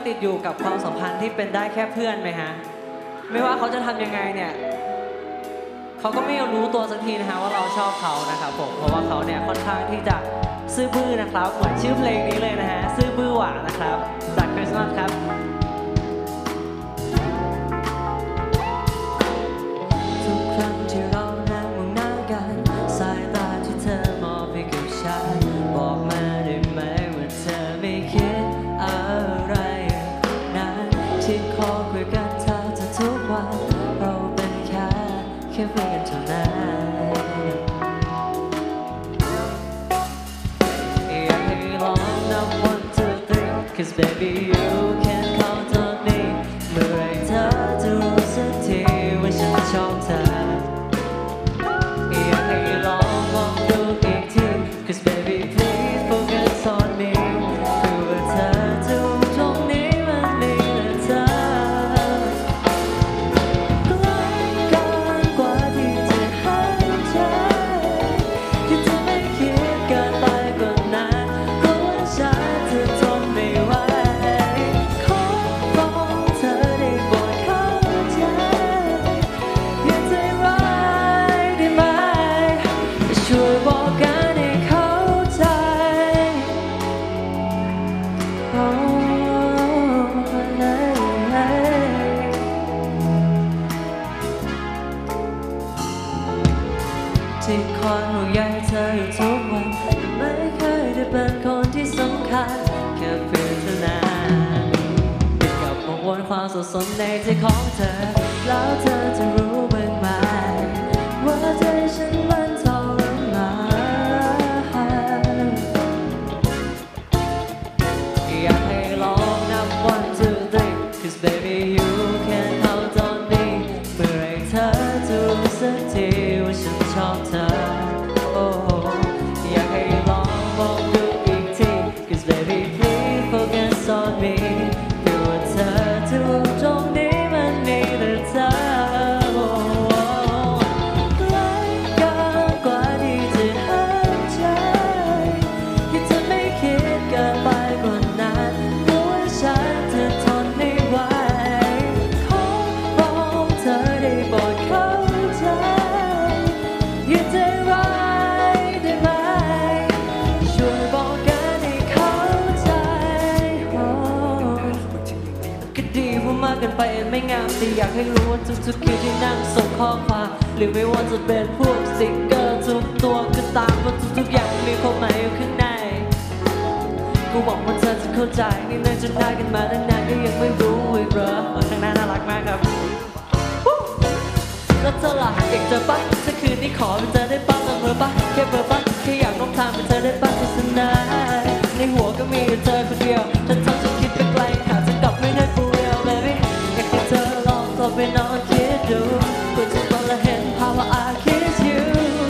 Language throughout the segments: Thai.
ติดอยู่กับความสัมพันธ์ที่เป็นได้แค่เพื่อนไหมฮะไม่ว่าเขาจะทำยังไงเนี่ยเขาก็ไม่รู้ตัวสักทีนะฮะว่าเราชอบเขานะครับผมเพราะว่าเขาเนี่ยค่อนข้างที่จะซื่อบื้อนะครับเหมือนชื่อเพลงนี้เลยนะฮะซื่อบื้อหวานนะครับจากคริสต์มาสครับทุกครั้งที่เรานั่งมองหน้ากันสายตาที่เธอมองไปกับฉันบอกมาได้ไหมว่าเธอไม่คิดอะไรนั้นที่ขอคุยกันเธอทุกวันเราเป็นแค่เพื่อนเท่านั้นอยากให้ลองนับ one two three cause baby you can count on me เมื่อไรเธอจะรู้สักทีว่าฉันชอบเธออยากให้ลองมองดูอีกที cause baby please focus on me คือว่าเธอจะรู้ตรงนี้มันมีแต่เธอที่คอยห่วงใยเธออยู่ทุกวันไม่เคยได้เป็นคนที่สำคัญแค่เพื่อนเท่านั้นติดกับมองวนความสับสนในใจของเธอแล้วเธอจะรู้บ้างไหมว่าใจฉันมันทรมานอยากให้ลองนับ one two three cause baby you can count on me เมื่อไรเธอจะรู้สักทีว่าฉันชอบเธออยากให้ลองมองดูอีกที cause baby please focus on me เพื่อว่าเธอจะรู้ตรงนี้มันมีแต่เธอใกล้กันกว่าที่จะหายใจที่เธอไม่คิดเกินไปกว่านั้นเพราะว่าฉันจะทนไม่ไหวขอร้องเธอได้โปรดเข้าใจอย่าใจร้ายได้ไหมช่วยบอกกันให้เข้าใจก็ดีว่ามากเกินไปไม่งามแต่อยากให้รู้ว่าทุกๆคิวที่นั่งส่งข้อความหรือไม่ว่าจะเป็นพวกสติ๊กเกอร์ทุกตัวก็ตามว่าทุกๆอย่างมีความหมายอยู่ข้างในกูหวังว่าเธอจะเข้าใจนี่นานจนได้กันมาตั้งนานก็ยังไม่รู้อีกเหรอข้างหน้าน่ารักมากครับแล้วเธอล่ะอยากเจอปะถ้าคืนนี้ขอเป็นเธอได้ปะลองเบอร์ปะแค่เบอร์ปะแค่อยากน้องทางเป็นเธอได้ปะโฆษณาในหัวก็มีแต่เธอคนเดียวฉันทำฉันคิดไปไกลหาจะกลับไม่ได้ for real baby อยากให้เธอลองโทรไปนอนคิดดูเพื่อจะต้องละเห็นภาวะ I kiss you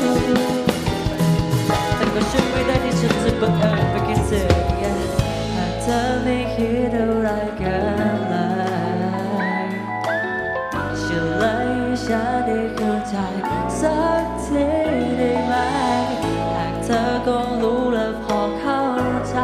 แต่ก็ช่วยไม่ได้ที่ฉันจะบังเอิญไปคิดถึงหากเธอไม่คิดอะไรกันเลยเฉลยฉันได้เข้าใจสักทีได้ไหมหากเธอก็รู้และพอเข้าใจ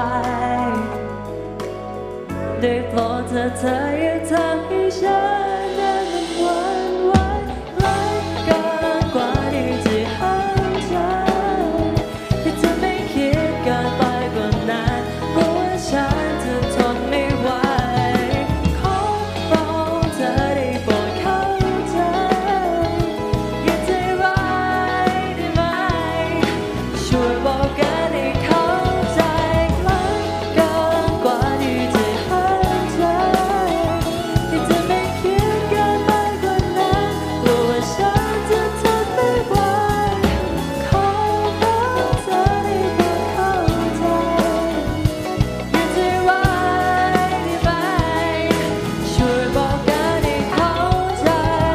ได้โปรดเธออย่าทำให้ฉันนั้นมันหวั่นไหวไกลกันกว่าที่จะหายใจที่เธอไม่คิดเกินไปกว่านั้นเพราะว่าฉันจะทนไม่ไหวขอร้องเธอได้โปรดเข้าใจอย่าใจร้ายได้ไหมช่วยบอกกันให้เข้าใจใกล้กันกว่าที่จะหายใจที่เธอไม่คิดเกินไปกว่านั้นกลัวว่าฉันจะทนไม่ไหวขอร้องเธอได้โปรดเข้าใจอย่าใจร้ายได้ไหมช่วยบอกกันให้เข้าใจ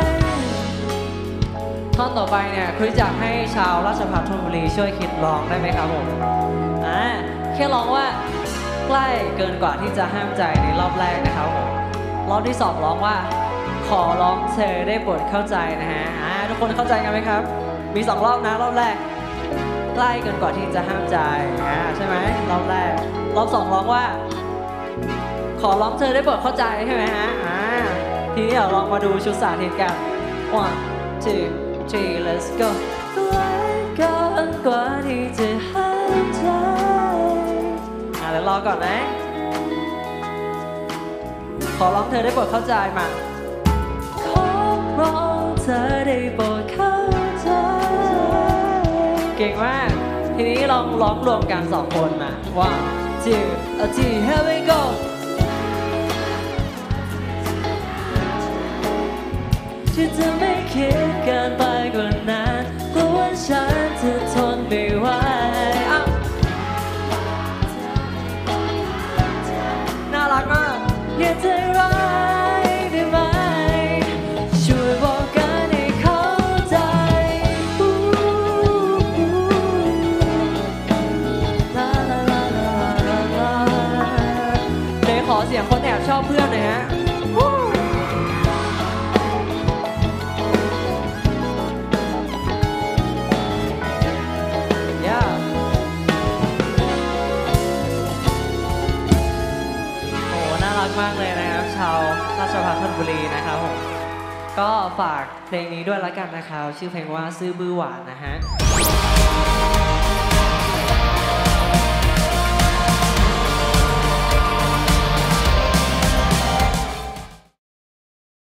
ท่อนต่อไปเนี่ยคริสอยากให้ชาวราชภัฏธนบุรีช่วยคิดร้องได้ไหมครับผมแค่ร้องว่าใกล้เกินกว่าที่จะห้ามใจในรอบแรกนะครับผมรอบที่สองร้องว่าขอร้องเธอได้โปรดเข้าใจนะฮะทุกคนเข้าใจกันไหมครับมี2รอบนะรอบแรกใกล้เกินกว่าที่จะห้ามใจใช่ไหมรอบแรกรอบสองร้องว่าขอร้องเธอได้โปรดเข้าใจใช่ไหมฮะทีนี้เดี๋ยวลองมาดูชุดสาธิตกัน one two three let's go ไว้ก่อนกว่าที่จะหายใจเดี๋ยวรอก่อนนะ ขอร้องเธอได้โปรดเข้าใจมาขอร้องเธอได้โปรดเข้าใจเก่งมากทีนี้ลองร้องรวมกัน2 คนมา one two three here we go ที่จะไม่คิดเกินไปกว่านั้นกลัวว่าฉันจะทนไม่ไหวน่ารักมากอย่าใจร้ายได้ไหมช่วยบอกกันให้เข้าใจลาลาลาลาลาลาเดี๋ยวขอเสียงคนแอบชอบเพื่อนหน่อยฮะมากเลยนะครับชาวราชภัฏธนบุรีนะครับผมก็ฝากเพลงนี้ด้วยแล้วกันนะครับชื่อเพลงว่าซื่อบื้อหวานนะฮะ